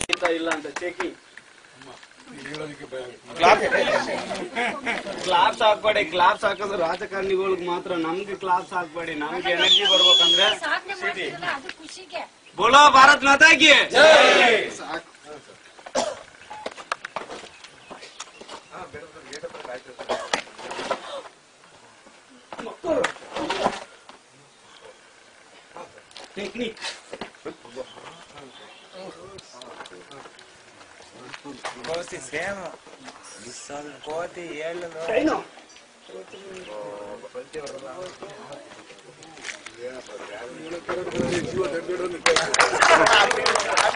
ಇಲ್ಲ ಅಂತ checking. Claps ಹಾಕ್ಬೇಡಿ, claps ಹಾಕಿದ್ರೆ ರಾಜಕಾರಣಿಗಳಿಗೆ ಮಾತ್ರ, ನಮ್ಗೆ ಕ್ಲಾಪ್ಸ್ ಹಾಕ್ಬೇಡಿ. ನಮ್ಗೆ ಎನರ್ಜಿ ಬರ್ಬೇಕಂದ್ರೆ ಬೋಲೋ ಭಾರತ್ ಮಾತಾ ಕಿ technique. Costi schema di soldi quoti e no